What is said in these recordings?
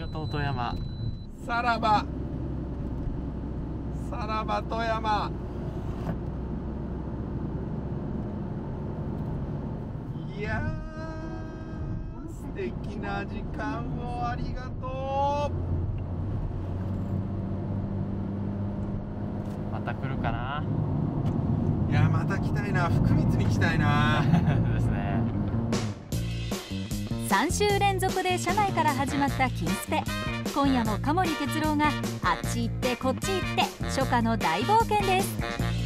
がとう富山。 さらば富山。いやー、素敵な時間をありがとう。また来るかな。 いや、また来たいな。福光に来たいな。 ですね。 3週連続で車内から始まった金スペ。今夜も加森哲郎があっち行ってこっち行って初夏の大冒険です。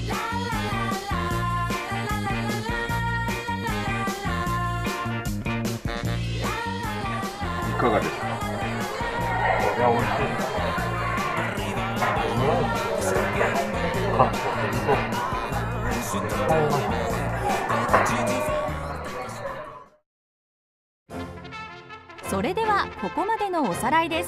いかがですか？いや、美味しい。 それではここまでのおさらいです。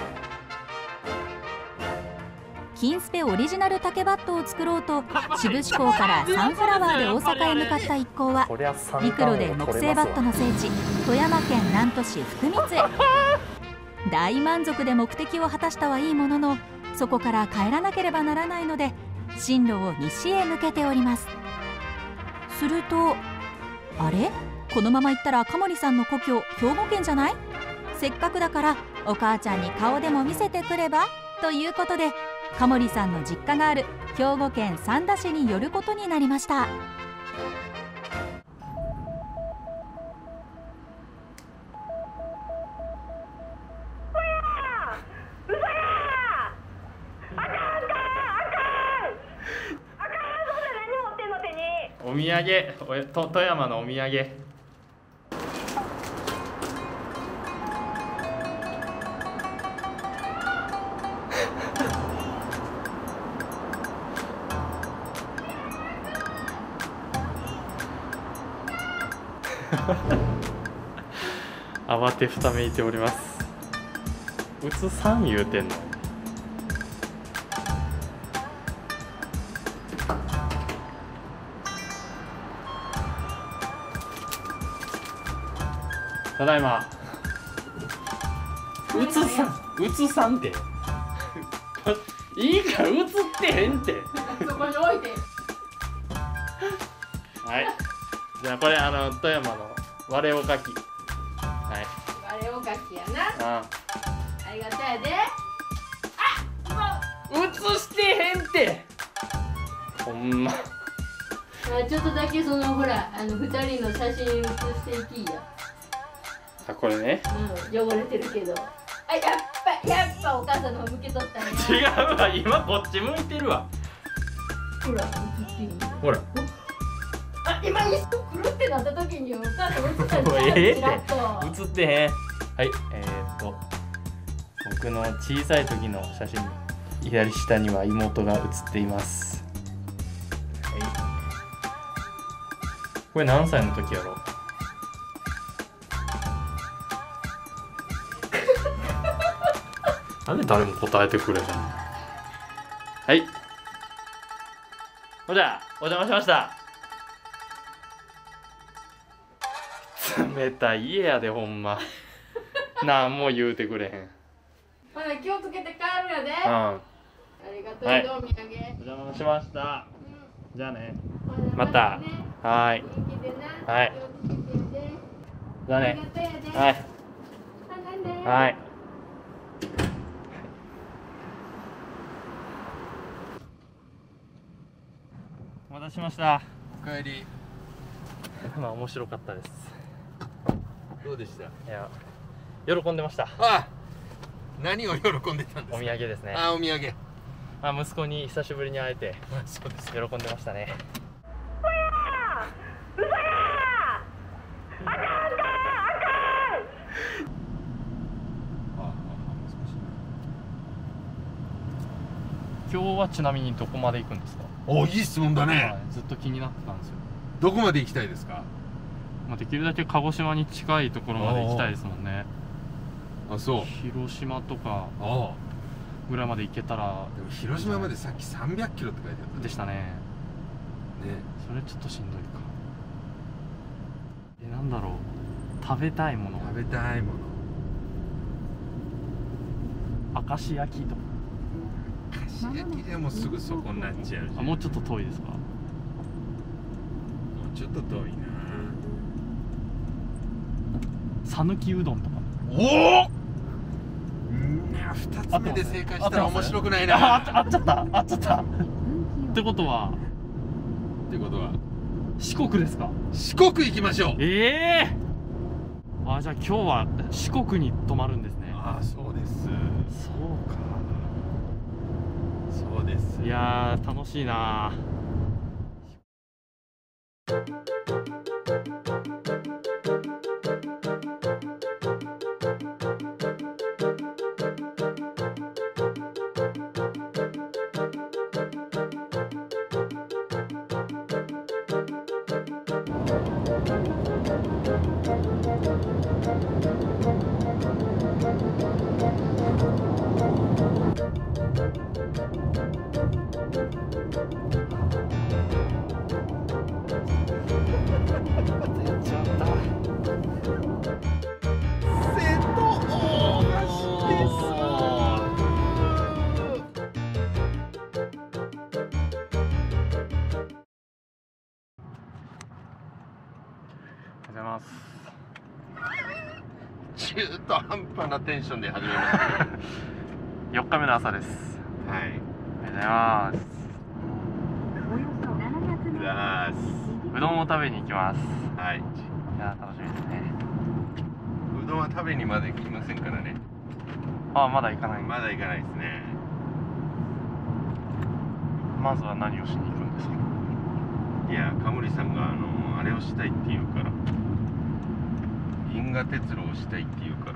金スペオリジナル竹バットを作ろうと志布志港からサンフラワーで大阪へ向かった一行は陸路で木製バットの聖地富山県南砺市福光へ。大満足で目的を果たしたはいいものの、そこから帰らなければならないので進路を西へ向けております。すると、あれ、このまま行ったら加森さんの故郷兵庫県じゃない？せっかくだからお母ちゃんに顔でも見せてくればということで、加森さんの実家がある兵庫県三田市に寄ることになりました。 お土産、富山のお土産。慌てふためいております。うつさん言うてんの。ただいま。うつさんっていいから映ってへんって。 そこに置いて。 はい。じゃあこれ富山の割れおかき。はい。 割れおかきやな。 ありがとうやで。 映してへんって。ほんま。 ちょっとだけそのほら2人の写真写していきや。 あ、これね。 うん、汚れてるけど。あ、やっぱお母さんの方向けとったんや。 違うわ、今こっち向いてるわ。 ほら、映っていい。 ほら。 あ、今一緒くるってなった時にお母さん映ったんじゃん。ちらっと。 映ってへん。はい、僕の小さい時の写真、左下には妹が写っています。はい。これ何歳の時やろう。なんで誰も答えてくれへんの。はい。ほじゃお邪魔しました。冷たい家やでほんま。なんも言うてくれへん。 ほな気をつけて帰るやで。 うん。 ありがとう、はい、お土産。 お邪魔しました。じゃあね。また。はい。はい。じゃあね。はい。はい。お待たせしました。 おかえり。 まあ面白かったです。 どうでした？ いや、喜んでました。 あ、何を喜んでたんですか？ お土産ですね。 あ、お土産。 まあ息子に久しぶりに会えて、 そうです。 喜んでましたね。今日はちなみにどこまで行くんですか？ お、いい質問だね。 ずっと気になってたんですよ。 どこまで行きたいですか？ まあできるだけ鹿児島に近いところまで行きたいですもんね。 あ、そう。 広島とかぐらいまで行けたら。 でも広島までさっき300キロって書いてあったでしたね。 ね。 それちょっとしんどいか。なんだろう、食べたいもの。 食べたいもの。 明石焼きとか。 明石焼きでもすぐそこになっちゃうし。 もうちょっと遠いですか？ もうちょっと遠いな。 讃岐うどんとか。 おお。2つ目で正解したら面白くないな。 あっちゃったってことは四国ですか？ 四国行きましょう。 じゃあ今日は四国に泊まるんですね。 ああ、そうです。 そうか。 そうです。 いやー、楽しいな。 中途半端なテンションで始めましたけど 4日目の朝です。 はい、 ありがとうございます。うどんを食べに行きます。 はい、 いや楽しみですね。 うどんは食べにまで来ませんからね。 あ、まだ行かない。 まだ行かないですね。 まずは何をしに行くんですか？ いや、カムリさんがあれをしたいって言うから、銀河鉄路をしたいって言うから。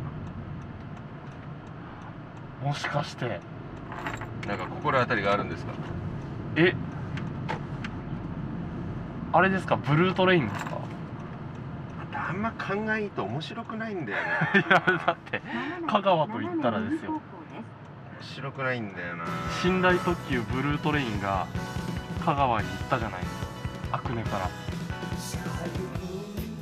もしかしてなんか心当たりがあるんですか？ あれですか？ブルートレインですか？ あんま考えいいと面白くないんだよな。 いやだって香川と言ったらですよ。 面白くないんだよな。 寝台特急ブルートレインが香川に行ったじゃないですか、阿久根から。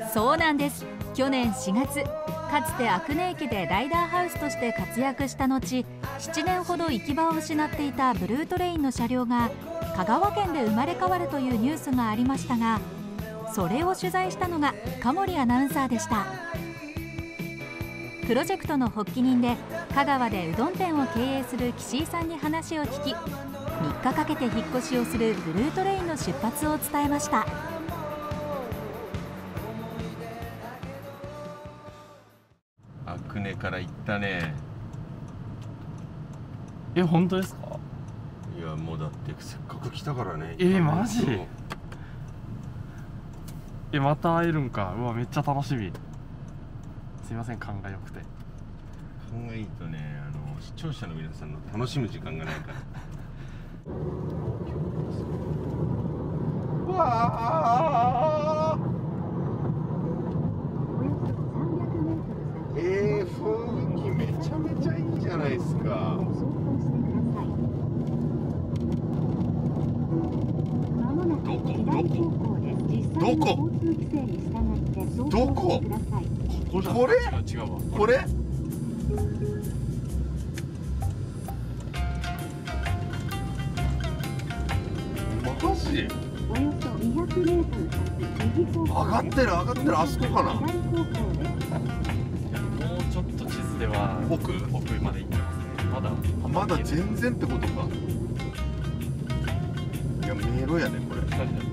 そうなんです。去年4月、かつて阿久根駅でライダーハウスとして活躍した後、7年ほど行き場を失っていたブルートレインの車両が香川県で生まれ変わるというニュースがありましたが、それを取材したのが加森アナウンサーでした。プロジェクトの発起人で香川でうどん店を経営する岸井さんに話を聞き、3日かけて引っ越しをするブルートレインの出発を伝えました。 阿久根から行ったね。 本当ですか？ いや、もうだってせっかく来たからね。 マジ？また会えるんか。うわ、めっちゃ楽しみ。すいません、勘が良くて。 勘がいいとね、視聴者の皆さんの楽しむ時間がないからわあ、雰囲気めちゃめちゃいいじゃないですか。どここれ？違うわ。これ？マジ？上がってる、あそこかな。 もうちょっと地図では奥まで行ってますね。 まだ全然ってことか。いや、迷路やねこれ。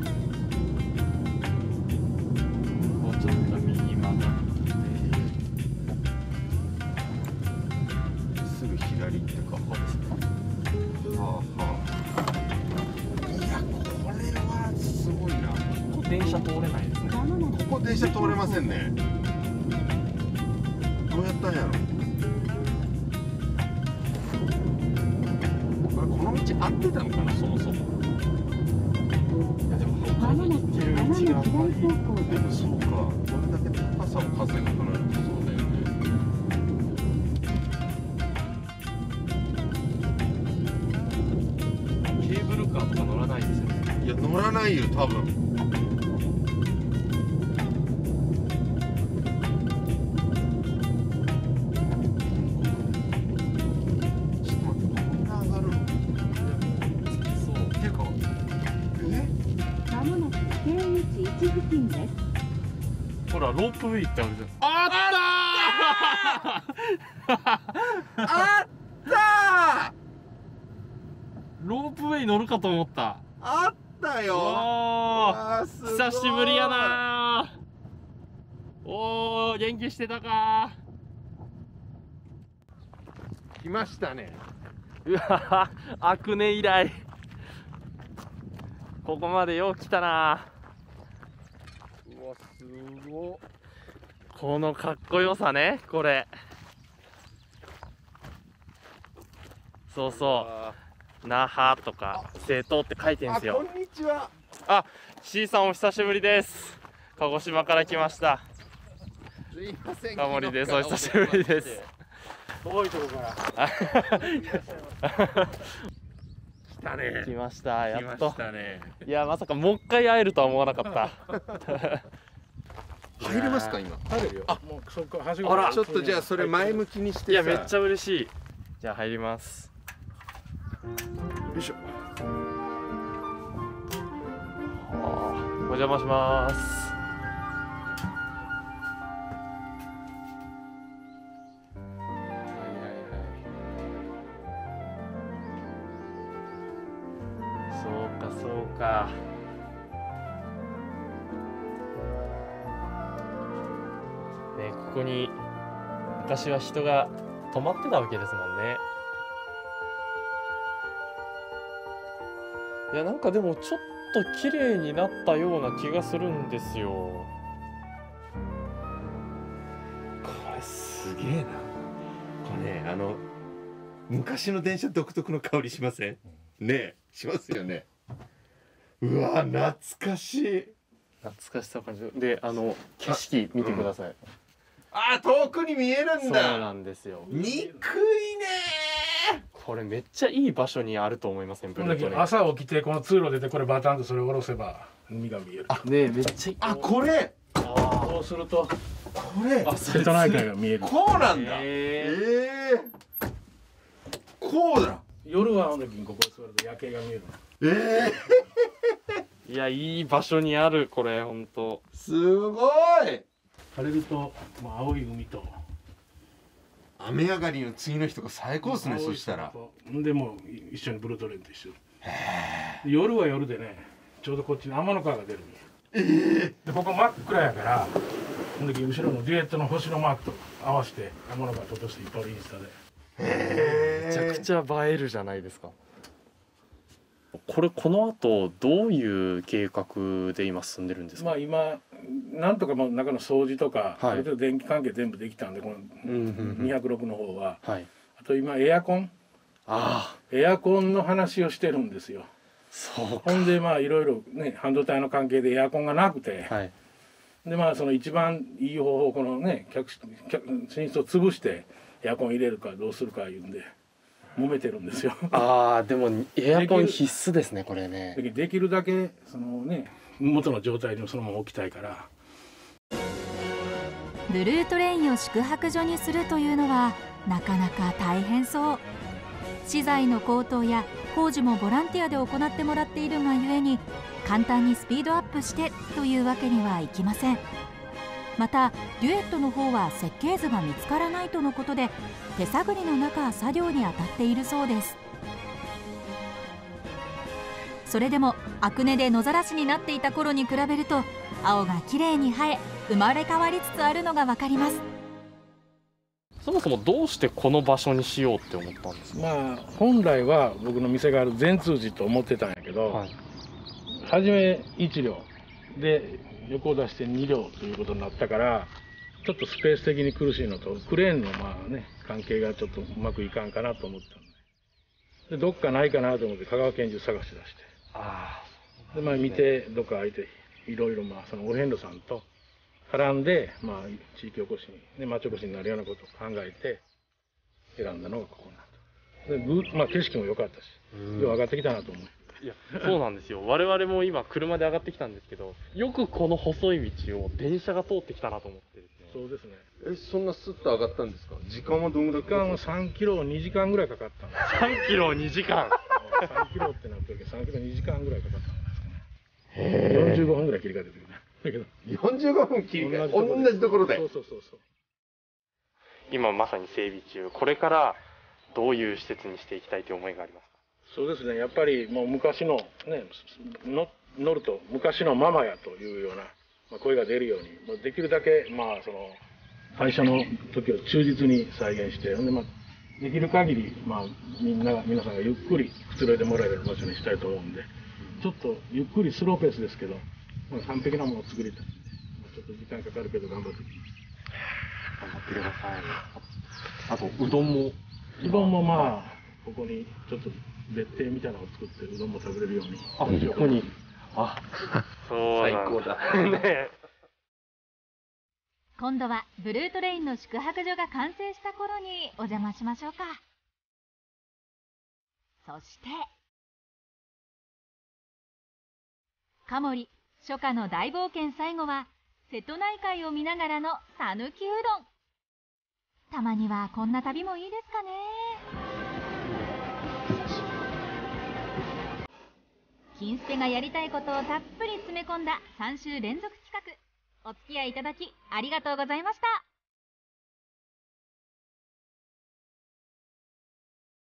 もうちょっと右曲がってすぐ左ってか。ここですね。はあはあ。いや、これはすごいな。 ここ電車通れないですね。 ここ電車通れませんね。どうやったんやろ。これこの道合ってたのかな、そもそも。 いやでも他に行ってる道があんまり。 でもそうか。これだけ高さを稼ぐとなるとそうだよね。 ケーブルカーとか乗らないですよね。 いや、乗らないよ多分。 らロープウェイってあるじゃん。 あったロープウェイ乗るかと思った。 あったよ。 久しぶりやな。おー、元気してたか。 来ましたね。 うわ、アクネ以来ここまでよう来たな。 うわ、すごっ。 このかっこよさね、これ。そうそう、那覇とか瀬戸って書いてんすよ。 こんにちは。 あ、C さんお久しぶりです。鹿児島から来ました。 すいません。 タモリです。お久しぶりです。 遠いところから来たね。 来ました。やっ来まと。 したね。 いや、まさかもう一回会えるとは思わなかった。 入れますか今。 入るよ。もうそこはしご。 あらちょっとじゃあそれ前向きにしてさ。 いや、めっちゃ嬉しい。じゃあ入ります。 よいしょ。 お邪魔します。そうかそうか。ね、ここに昔は人が泊まってたわけですもんね。いや、なんかでもちょっと綺麗になったような気がするんですよ。 これすげえな。これね、昔の電車独特の香りしません？ねえ、しますよね。うわ、懐かしい。 懐かしさを感じる。で、景色見てください。 あ、遠くに見えるんだ。 そうなんですよ。 憎いねー。 これめっちゃいい場所にあると思いません？ブルートレイン。 朝起きてこの通路出てこれバタンとそれを下ろせば海が見える。 あ、ねえ、めっちゃいい。 あ、これ。 そうするとこれ。 瀬戸内海が見える。 こうなんだ。こうだ。 夜はここ座ると夜景が見える。 いや、いい場所にある、これ、本当。 すごい。 晴れると、青い海と。 雨上がりの次の日とか最高ですね。そしたら。 でも一緒にブルートレインと一緒。夜は夜でね、ちょうどこっちに天の川が出るんで、ここ真っ暗やから、その時後ろのデュエットの星のマークと合わせて天の川と落としていっぱいインスタで。 めちゃくちゃ映えるじゃないですか。これこの後どういう計画で今進んでるんですか？ まあ今なんとかもう中の掃除とか、 はい、 ある程度電気関係全部できたんで、この206の方は、 はい、 あと今エアコン、エアコンの話をしてるんですよ。 そうか。 ほんでまあいろいろね、半導体の関係でエアコンがなくて、はい、でまあその一番いい方法、このね寝室を潰してエアコン入れるかどうするかいうんで揉めてるんですよ。 でもエアコン必須ですね、これね。 できるだけそのね元の状態にそのまま置きたいから。 ブルートレインを宿泊所にするというのはなかなか大変そう。資材の高騰や工事もボランティアで行ってもらっているがゆえに、簡単にスピードアップしてというわけにはいきません。またデュエットの方は設計図が見つからないとのことで、手探りの中作業に当たっているそうです。それでもアクネで野ざらしになっていた頃に比べると、青がきれいに生え生まれ変わりつつあるのが分かります。 そもそもどうしてこの場所にしようって思ったんですか？ まあ本来は僕の店がある善通寺と思ってたんやけど、はい、初め1両で横を出して2両ということになったから、ちょっとスペース的に苦しいのと、クレーンのまあね関係がちょっとうまくいかんかなと思ったんで、どっかないかなと思って香川県中探し出して、でまあ見てどっか空いて、いろいろまあそのお遍路さんと絡んで、まあ地域おこしに、ね、町おこしになるようなことを考えて選んだのがここなんだ。でまあ景色も良かったし、よう上がってきたなと思う。 いや、そうなんですよ。我々も今車で上がってきたんですけど、よくこの細い道を電車が通ってきたなと思ってですね。 そうですね。 そんなスッと上がったんですか？時間はどんぐらい？ 時間は3キロ2時間ぐらいかかったんです。 3キロ2時間 3キロってなってるけど、3キロ2時間ぐらいかかったんですかね。45分ぐらい切り替えてくるね。 だけど 45分切り替え同じところで。 そう。 今まさに整備中。これからどういう施設にしていきたいという思いがありますか？ そうですね、やっぱりもう昔のね、乗ると昔のママやというような、声が出るように、もうできるだけ、最初の時を忠実に再現して、ほんでできる限り、皆さんがゆっくりくつろいでもらえる場所にしたいと思うんで、ちょっとゆっくりスローペースですけど、完璧なものを作りたい。ちょっと時間かかるけど頑張ってください。 あとうどんもここにちょっと別邸みたいなのを作ってうどんも食べれるように。 ここに。そう最高だ。 ね。 今度はブルートレインの宿泊所が完成した頃にお邪魔しましょうか。そしてカモリ初夏の大冒険、最後は瀬戸内海を見ながらのさぬきうどん。たまにはこんな旅もいいですかね。金スペがやりたいことをたっぷり詰め込んだ3週連続企画、お付き合いいただきありがとうございました。